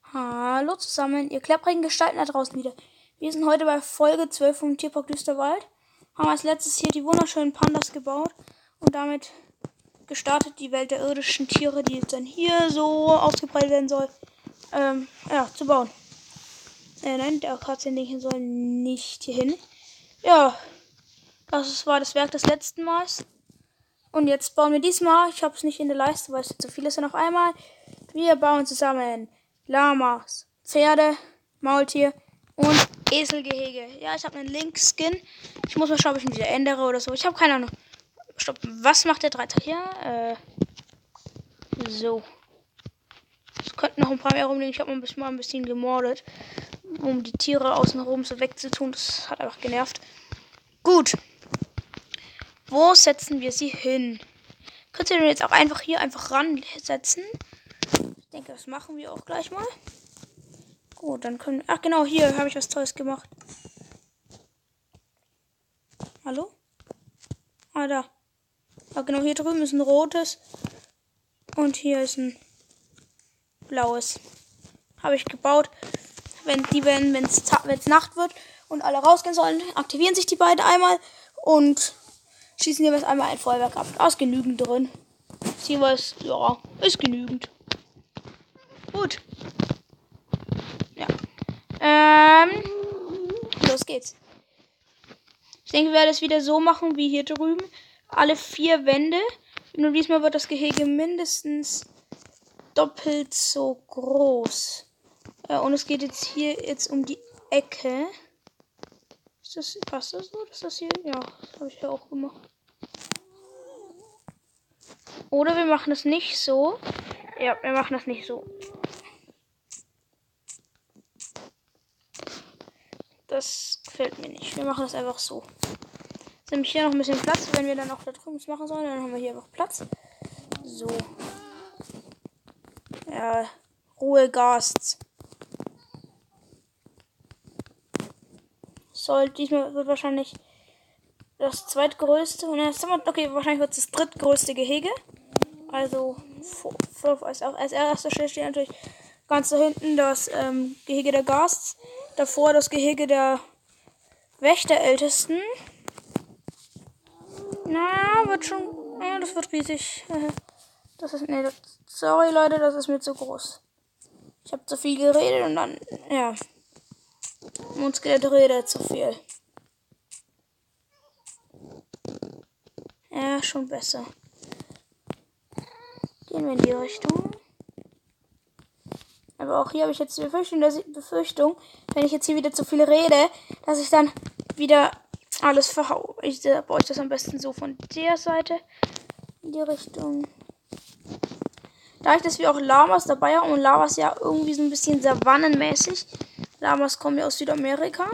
Hallo zusammen, ihr klapprigen Gestalten da draußen wieder. Wir sind heute bei Folge 12 vom Tierpark Düsterwald. Haben als letztes hier die wunderschönen Pandas gebaut und damit gestartet die Welt der irdischen Tiere, die jetzt dann hier so ausgebreitet werden soll, zu bauen. Nein, der Akaziendingchen soll nicht hier hin. Ja, das war das Werk des letzten Mals. Und jetzt bauen wir diesmal, ich habe es nicht in der Leiste, weil es zu viel ist, ja noch einmal. Wir bauen zusammen Lamas, Pferde, Maultier und Eselgehege. Ja, ich habe einen Link-Skin. Ich muss mal schauen, ob ich ihn wieder ändere oder so. Ich habe keine Ahnung. Stopp, was macht der Dreiter hier? So. Es könnten noch ein paar mehr rumliegen. Ich habe mal ein bisschen gemordet, um die Tiere außenrum so wegzutun. Das hat einfach genervt. Gut. Wo setzen wir sie hin? Könnt ihr denn jetzt auch einfach hier ransetzen? Ich denke, das machen wir auch gleich mal. Gut, dann können... Ach genau, hier habe ich was Tolles gemacht. Hallo? Ah, da. Ah, genau, hier drüben ist ein rotes. Und hier ist ein blaues. Habe ich gebaut. Wenn es Nacht wird und alle rausgehen sollen, aktivieren sich die beiden einmal und schießen jeweils einmal ein Feuerwerk ab. Da ist genügend drin. Jeweils, ja, ist genügend. Gut. Ja. Los geht's. Ich denke, wir werden es wieder so machen wie hier drüben. Alle 4 Wände. Nur diesmal wird das Gehege mindestens doppelt so groß. Und es geht jetzt hier um die Ecke. Passt das so? Ist das hier? Ja, das habe ich ja auch gemacht. Oder wir machen es nicht so. Ja, wir machen das nicht so. Das gefällt mir nicht. Wir machen das einfach so. Jetzt nämlich hier noch ein bisschen Platz. Wenn wir dann auch da drüben machen sollen, dann haben wir hier einfach Platz. So. Ja, Ruhe, Gasts. Diesmal wird wahrscheinlich das zweitgrößte. Okay, wahrscheinlich wird es das drittgrößte Gehege. Also als erster Stelle steht natürlich ganz da hinten das Gehege der Gasts. Davor das Gehege der Wächterältesten. Na, wird schon. Ja, das wird riesig. Sorry Leute, das ist mir zu groß. Ich habe zu viel geredet und dann, ja. Uns geht der Rede zu viel. Ja, schon besser. Gehen wir in die Richtung. Aber auch hier habe ich jetzt die Befürchtung, wenn ich jetzt hier wieder zu viel rede, dass ich dann wieder alles verhau. Ich baue euch das am besten so von der Seite in die Richtung. Dadurch, dass wir auch Lamas dabei haben und Lamas ja irgendwie so ein bisschen savannenmäßig. Lamas kommen ja aus Südamerika.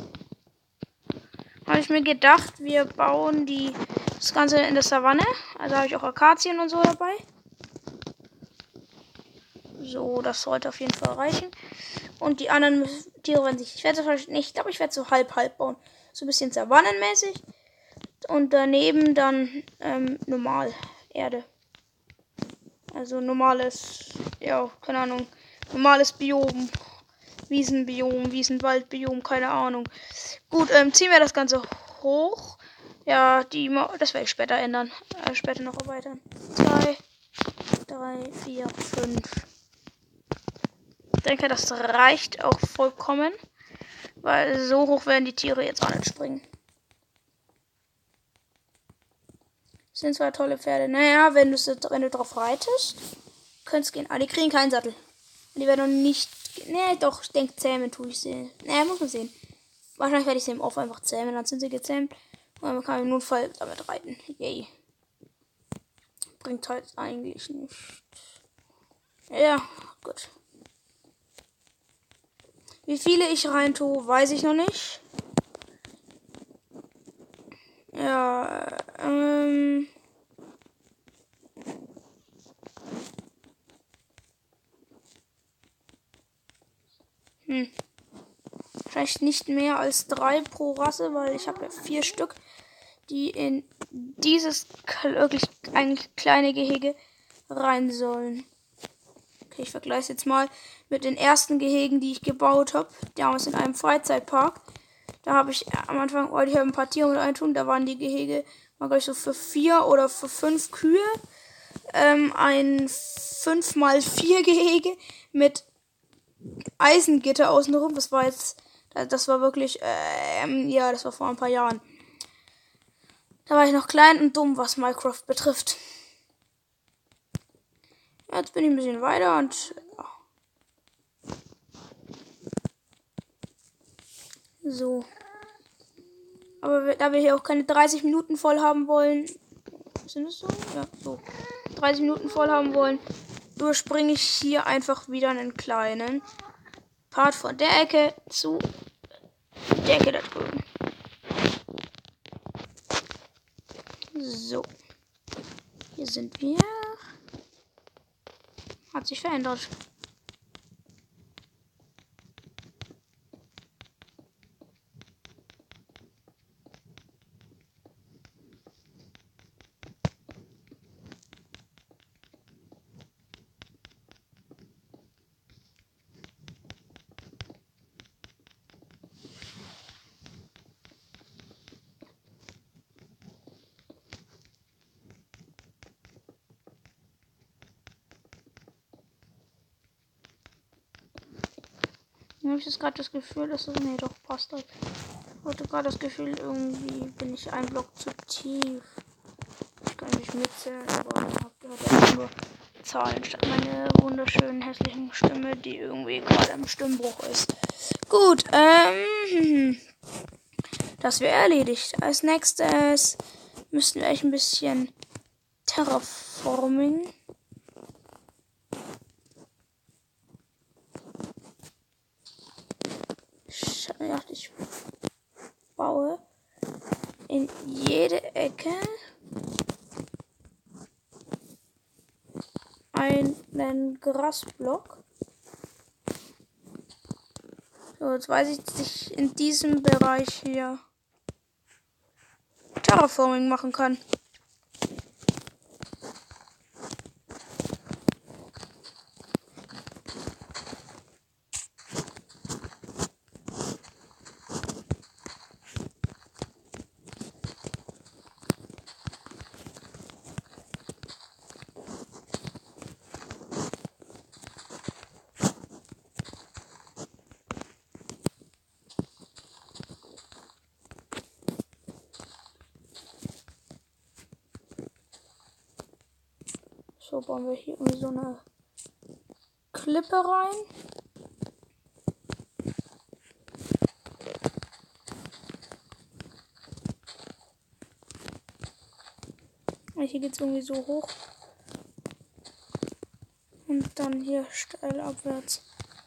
Habe ich mir gedacht, wir bauen das Ganze in der Savanne. Also habe ich auch Akazien und so dabei. So, das sollte auf jeden Fall reichen. Und die anderen Tiere werden sich... Ich glaube, ich werde so halb bauen. So ein bisschen savannenmäßig. Und daneben dann normal Erde. Also normales, ja, keine Ahnung, normales Biom. Wiesenbiom, Wiesenwaldbiom, keine Ahnung. Gut, ziehen wir das Ganze hoch. Ja, das werde ich später ändern. Später noch erweitern. 2, 3, 4, 5. Ich denke, das reicht auch vollkommen. Weil so hoch werden die Tiere jetzt auch nicht springen. Das sind zwar tolle Pferde. Naja, wenn du drauf reitest, könnte es gehen. Aber die kriegen keinen Sattel. Und die werden noch nicht... Nee, doch, ich denke, zähmen tue ich sie. Nee, muss man sehen. Wahrscheinlich werde ich sie im Off einfach zähmen. Dann sind sie gezähmt. Und dann kann ich im Notfall damit reiten. Yay. Bringt halt eigentlich nicht. Ja, gut. Wie viele ich rein tue, weiß ich noch nicht. Ja, Vielleicht nicht mehr als 3 pro Rasse, weil ich habe ja 4 Stück, die in dieses wirklich eigentlich kleine Gehege rein sollen. Ich vergleiche es jetzt mal mit den ersten Gehegen, die ich gebaut habe. Damals in einem Freizeitpark. Da habe ich am Anfang, wollte ich ein paar Tiere mit eintun. Da waren die Gehege mal gleich so für 4 oder für 5 Kühe. Ein 5x4 Gehege mit Eisengitter außenrum. Das war wirklich, ja, das war vor ein paar Jahren. Da war ich noch klein und dumm, was Minecraft betrifft. Jetzt bin ich ein bisschen weiter und ja. So. Aber da wir hier auch keine 30 Minuten voll haben wollen. Sind es so? Ja, so. 30 Minuten voll haben wollen, überspringe ich hier einfach wieder einen kleinen Part von der Ecke zu der Ecke da drüben. So. Hier sind wir. Hat sich verändert. Habe ich jetzt gerade das Gefühl, dass es. Nee, doch, passt halt. Ich hatte gerade das Gefühl, irgendwie bin ich ein Block zu tief. Ich kann nicht mitzählen, aber ich habe ja nur Zahlen statt meine wunderschönen hässlichen Stimme, die irgendwie gerade im Stimmbruch ist. Gut, das wäre erledigt. Als nächstes müssten wir echt ein bisschen Terraforming. Ich baue in jede Ecke einen Grasblock. So, jetzt weiß ich, dass ich in diesem Bereich hier Terraforming machen kann. So, bauen wir hier irgendwie so eine Klippe rein. Hier geht es irgendwie so hoch. Und dann hier steil abwärts.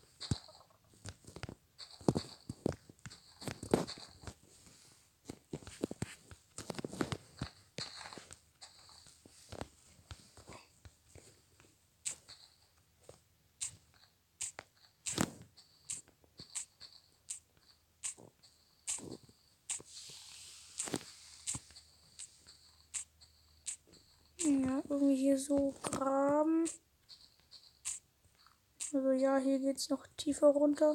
Ja, irgendwie hier so graben. Also ja, hier geht es noch tiefer runter.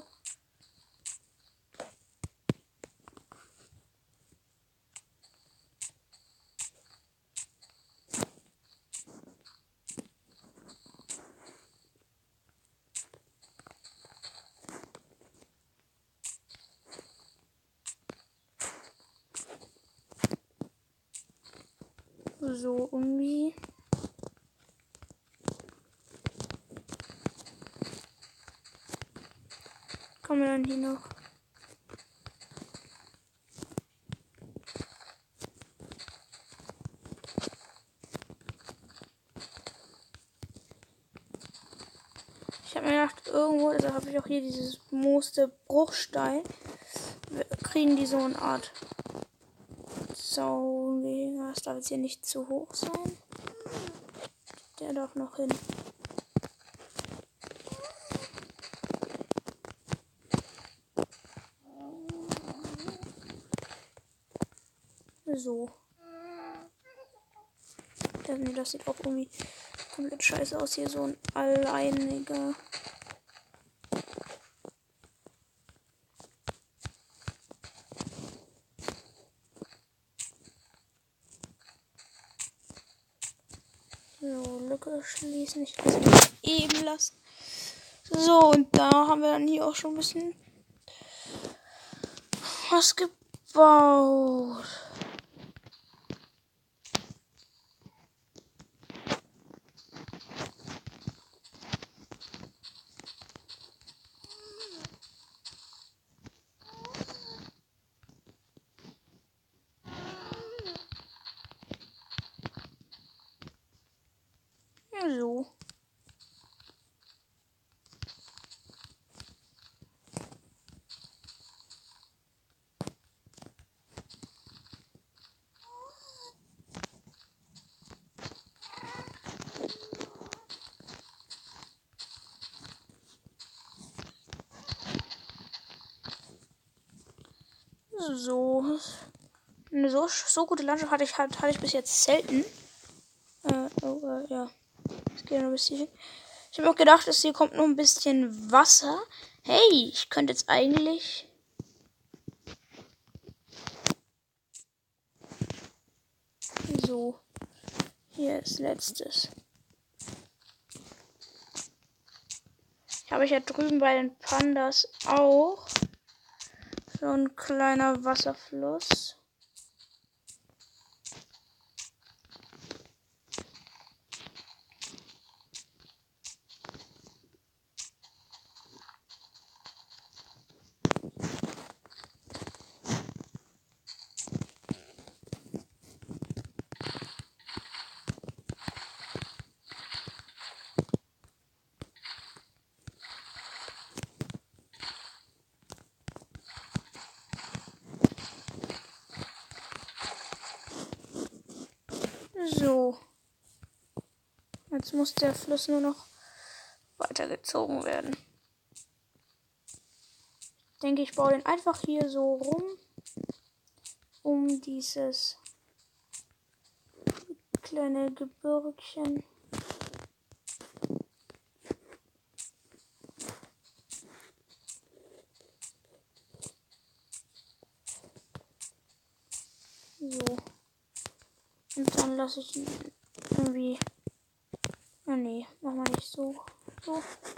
So irgendwie. Kommen wir dann hier noch. Ich habe mir gedacht, irgendwo, also habe ich auch hier dieses Mooste Bruchstein. Wir kriegen die so eine Art Zaun. Das darf jetzt hier nicht zu hoch sein. Der darf noch hin. So. Das sieht auch irgendwie komplett scheiße aus hier, so ein alleiniger. So, Lücke schließen, nicht eben lassen. So, und da haben wir dann hier auch schon ein bisschen was gebaut. Ja, so. So. Eine so gute Landschaft hatte ich bis jetzt selten. Ja. Es geht noch ein bisschen. Ich habe auch gedacht, dass hier kommt noch ein bisschen Wasser. Hey, ich könnte jetzt eigentlich. So. Hier ist letztes. Habe ich ja drüben bei den Pandas auch. So ein kleiner Wasserfluss. So. Jetzt muss der Fluss nur noch weitergezogen werden. Ich denke, ich baue den einfach hier so rum. Um dieses kleine Gebirgchen. So. Und dann lasse ich ihn irgendwie. Ah nee, mach mal nicht so. So.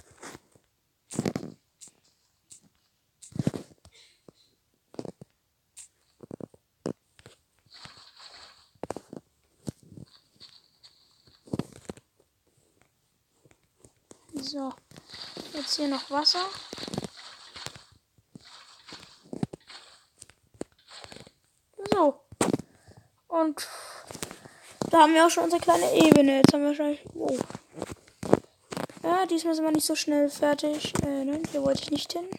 So. Jetzt hier noch Wasser. So. Und da haben wir auch schon unsere kleine Ebene. Jetzt haben wir wahrscheinlich. Oh. Ja, diesmal sind wir nicht so schnell fertig. Nein, hier wollte ich nicht hin.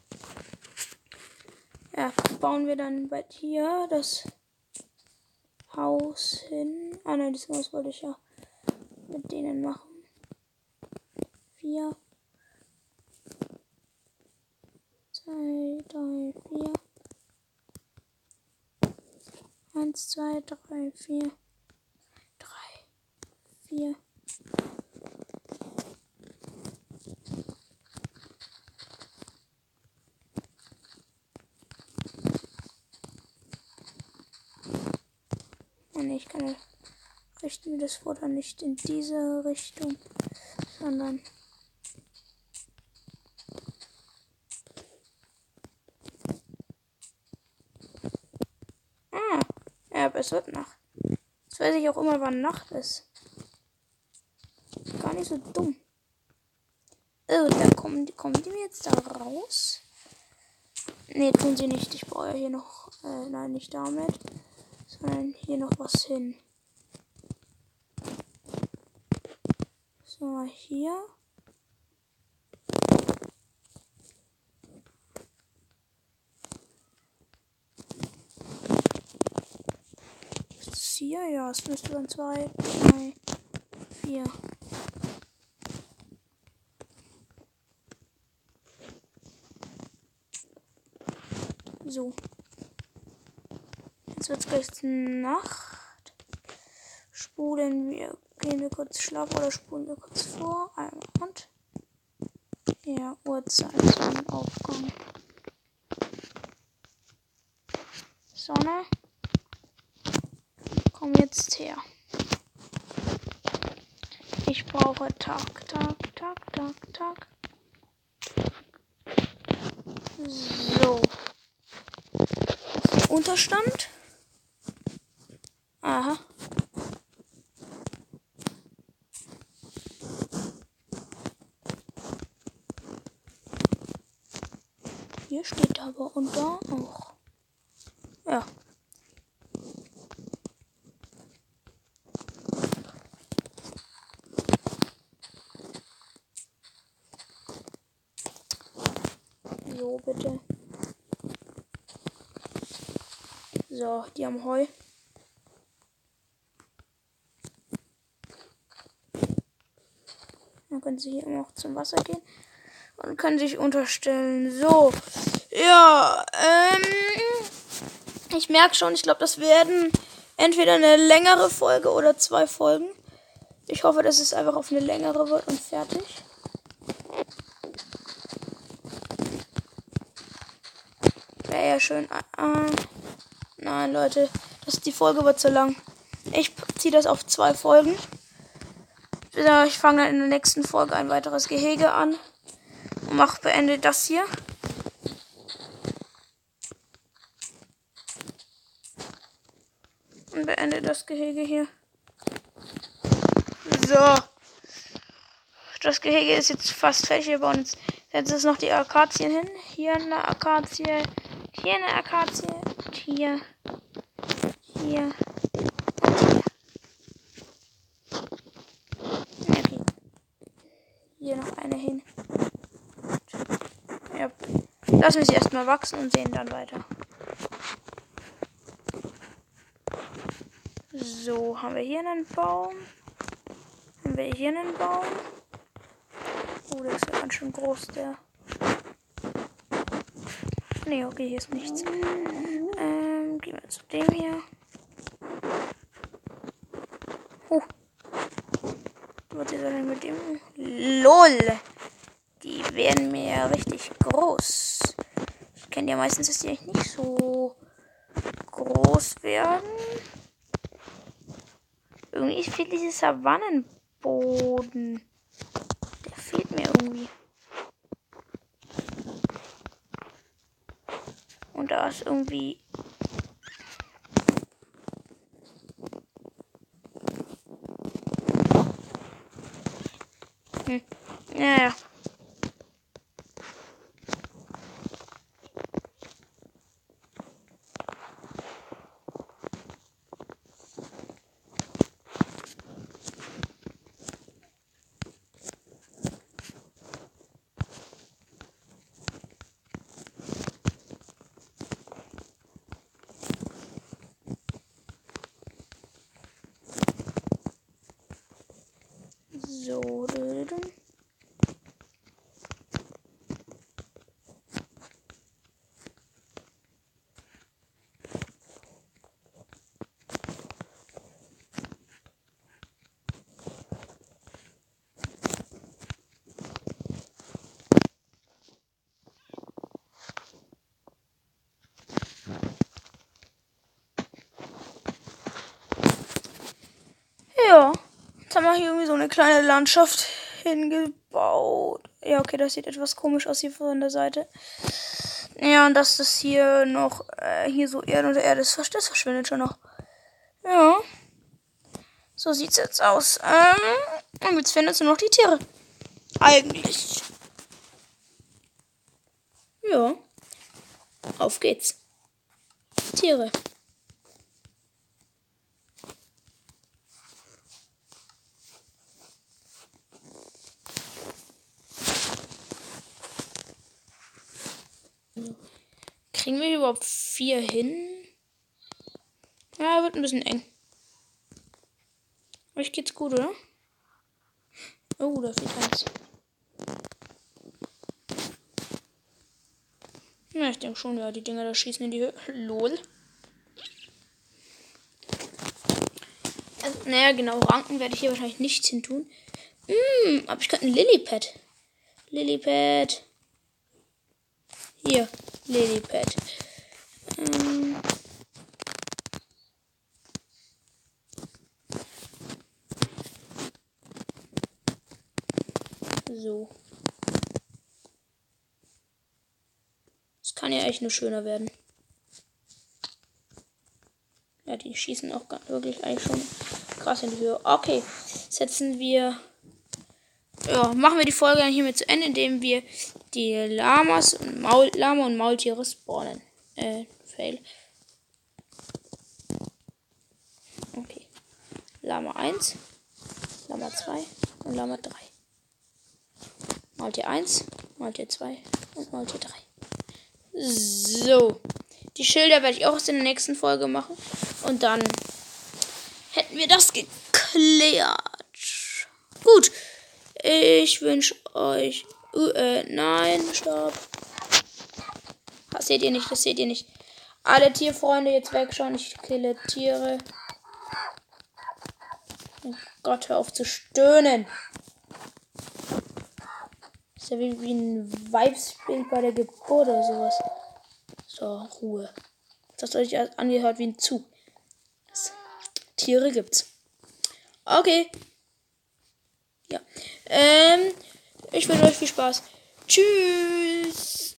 Ja, bauen wir dann bei hier das Haus hin. Ah nein, das Haus wollte ich ja mit denen machen. 4. 2, 3, 4. 1, 2, 3, 4. 3, 4. Oh ne, ich kann richten wir das Futter nicht in diese Richtung, sondern ja, aber es wird Nacht. Jetzt weiß ich auch immer, wann Nacht ist. Gar nicht so dumm. Oh, da kommen die mir jetzt da raus? Ne, tun sie nicht. Ich brauche ja hier noch, nein, nicht damit, sondern hier noch was hin. So, hier. Ist das hier? Ja, es müsste dann 2, 3, 4. So. Jetzt wird es gleich Nacht. Spulen wir gehen wir kurz schlafen oder spulen wir kurz vor. Einmal und. Ja, Uhrzeit, Sonnenaufgang. Sonne. Komm jetzt her. Ich brauche Tag. So. Unterstand. Aha. Hier steht aber und da auch. Ja. So, bitte. So, die haben Heu. Dann können sie hier immer noch zum Wasser gehen und können sich unterstellen. So, ja, ich merke schon, ich glaube, das werden entweder eine längere Folge oder 2 Folgen. Ich hoffe, dass es einfach auf eine längere wird und fertig. Wäre ja schön. Nein, Leute, die Folge wird zu lang. Ich ziehe das auf 2 Folgen. Ich fange dann in der nächsten Folge ein weiteres Gehege an und beende das hier. Und beende das Gehege hier. So. Das Gehege ist jetzt fast fertig. Wir bauen jetzt ist noch die Akazien hin. Hier eine Akazie. Hier eine Akazie. Hier. Okay. Hier noch eine hin. Ja. Lassen wir sie erstmal wachsen und sehen dann weiter. So, haben wir hier einen Baum. Haben wir hier einen Baum. Oh, der ist ja ganz schön groß, der. Nee, okay, hier ist nichts. Gehen wir zu dem hier. Was ist denn mit dem? LOL! Die werden mir ja richtig groß. Ich kenne ja meistens, dass die eigentlich nicht so groß werden. Irgendwie fehlt dieses Savannenboden. Der fehlt mir irgendwie. Und da ist irgendwie... Ja. So. Ja, jetzt haben wir hier irgendwie so eine kleine Landschaft hingebaut. Ja, okay, das sieht etwas komisch aus hier von der Seite. Ja, und dass das hier noch, hier so Erde unter Erde ist, das verschwindet schon noch. Ja, so sieht's jetzt aus. Und jetzt fehlen jetzt nur noch die Tiere. Eigentlich. Ja, auf geht's. Tiere. Kriegen wir überhaupt 4 hin? Ja, wird ein bisschen eng. Euch geht's gut, oder? Oh, da fehlt eins. Ja, ich denke schon, ja, die Dinger da schießen in die Höhe. LOL. Also Naja, genau, Ranken werde ich hier wahrscheinlich nichts hin tun. Aber ich könnte ein Lillipad. Lillipad. Hier, Lillipad. So. Das kann ja echt nur schöner werden. Ja, die schießen auch wirklich eigentlich schon krass in die Höhe. Okay, setzen wir... Ja, machen wir die Folge dann hiermit zu Ende, indem wir die Lamas und Lama und Maultiere spawnen. Fail. Okay. Lama 1, Lama 2 und Lama 3. Maultier 1, Maultier 2 und Maultier 3. So. Die Schilder werde ich auch in der nächsten Folge machen. Und dann hätten wir das geklärt. Gut. Ich wünsche euch... nein, stopp. Das seht ihr nicht, das seht ihr nicht. Alle Tierfreunde jetzt wegschauen. Ich kille Tiere. Oh Gott, hör auf zu stöhnen. Das ist ja wie ein Weibsbild bei der Geburt oder sowas. So, Ruhe. Das hat sich angehört wie ein Zug. Tiere gibt's. Okay. Ja. Ich wünsche euch viel Spaß. Tschüss.